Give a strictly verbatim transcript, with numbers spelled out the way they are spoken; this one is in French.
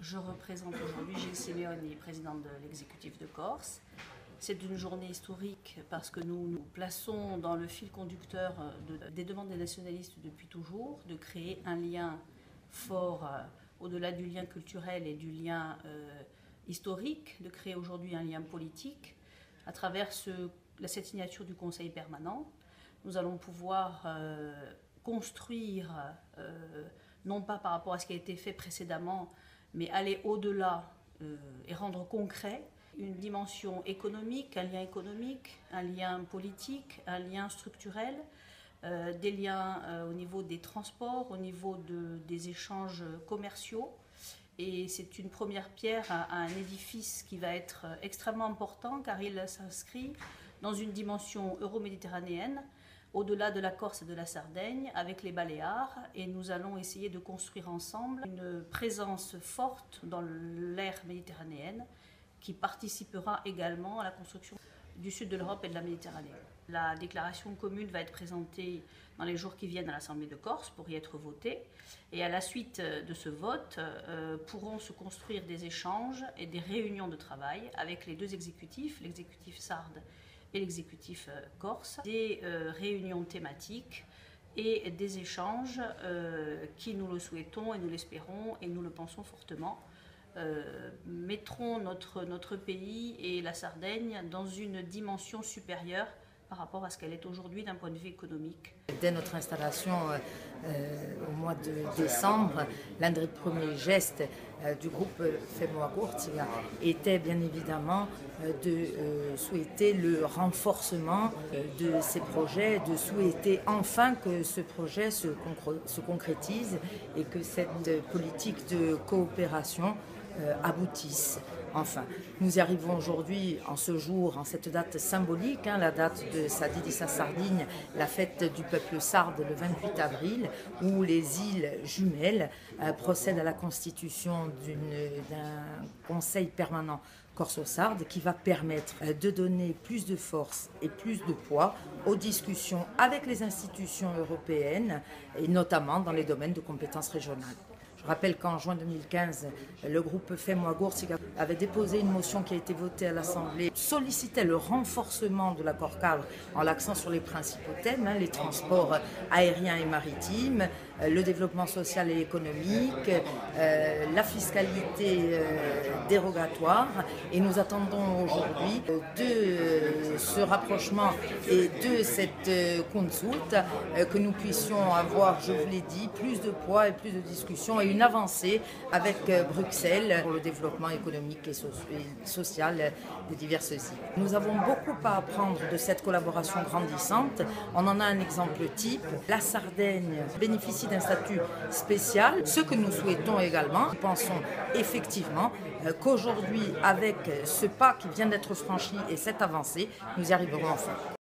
Je représente aujourd'hui Gilles Simeoni, présidente de l'exécutif de Corse. C'est une journée historique parce que nous nous plaçons dans le fil conducteur de, des demandes des nationalistes depuis toujours, de créer un lien fort euh, au-delà du lien culturel et du lien euh, historique, de créer aujourd'hui un lien politique. À travers ce, cette signature du Conseil permanent, nous allons pouvoir euh, construire, euh, non pas par rapport à ce qui a été fait précédemment, mais aller au-delà euh, et rendre concret une dimension économique, un lien économique, un lien politique, un lien structurel, euh, des liens euh, au niveau des transports, au niveau de, des échanges commerciaux. Et c'est une première pierre à, à un édifice qui va être extrêmement important car il s'inscrit dans une dimension euro-méditerranéenne, au-delà de la Corse et de la Sardaigne, avec les Baléares, et nous allons essayer de construire ensemble une présence forte dans l'ère méditerranéenne qui participera également à la construction du sud de l'Europe et de la Méditerranée. La déclaration commune va être présentée dans les jours qui viennent à l'Assemblée de Corse pour y être votée, et à la suite de ce vote euh, pourront se construire des échanges et des réunions de travail avec les deux exécutifs, l'exécutif sarde et l'exécutif euh, corse, des euh, réunions thématiques et des échanges euh, qui, nous le souhaitons et nous l'espérons et nous le pensons fortement, euh, mettront notre, notre pays et la Sardaigne dans une dimension supérieure par rapport à ce qu'elle est aujourd'hui d'un point de vue économique. Dès notre installation euh, au mois de décembre, l'un des premiers gestes euh, du groupe Femo Agurtiga était bien évidemment euh, de euh, souhaiter le renforcement euh, de ces projets, de souhaiter enfin que ce projet se, se concrétise et que cette politique de coopération euh, aboutisse. Enfin, nous y arrivons aujourd'hui, en ce jour, en cette date symbolique, hein, la date de Sadi di Sa Sardigne, la fête du peuple sarde le vingt-huit avril, où les îles jumelles euh, procèdent à la constitution d'un conseil permanent corso-sarde qui va permettre euh, de donner plus de force et plus de poids aux discussions avec les institutions européennes, et notamment dans les domaines de compétences régionales. Je rappelle qu'en juin deux mille quinze, le groupe Femo Agurtiga avait déposé une motion qui a été votée à l'Assemblée, sollicitait le renforcement de l'accord cadre en l'accent sur les principaux thèmes, hein, les transports aériens et maritimes, le développement social et économique, euh, la fiscalité euh, dérogatoire. Et nous attendons aujourd'hui de ce rapprochement et de cette euh, consulte euh, que nous puissions avoir, je vous l'ai dit, plus de poids et plus de discussions et une avancée avec euh, Bruxelles pour le développement économique et, so et social des diverses îles. Nous avons beaucoup à apprendre de cette collaboration grandissante. On en a un exemple type. La Sardaigne bénéficie d'un statut spécial, ce que nous souhaitons également. Nous pensons effectivement euh, qu'aujourd'hui, avec ce pas qui vient d'être franchi et cette avancée, nous y arriverons enfin.